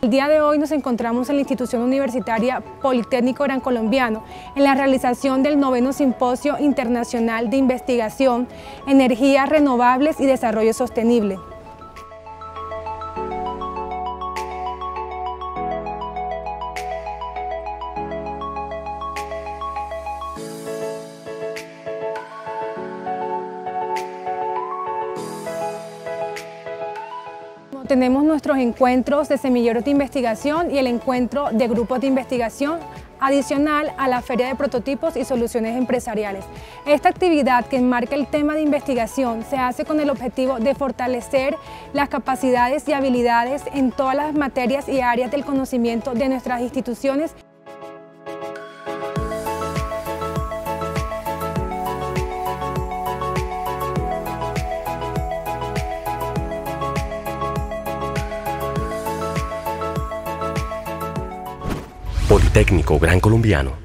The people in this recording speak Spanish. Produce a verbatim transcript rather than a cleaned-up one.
El día de hoy nos encontramos en la institución universitaria Politécnico Gran Colombiano en la realización del noveno Simposio Internacional de Investigación, Energías Renovables y Desarrollo Sostenible. Tenemos nuestros encuentros de semilleros de investigación y el encuentro de grupos de investigación adicional a la Feria de Prototipos y Soluciones Empresariales. Esta actividad, que enmarca el tema de investigación, se hace con el objetivo de fortalecer las capacidades y habilidades en todas las materias y áreas del conocimiento de nuestras instituciones. Politécnico Gran Colombiano.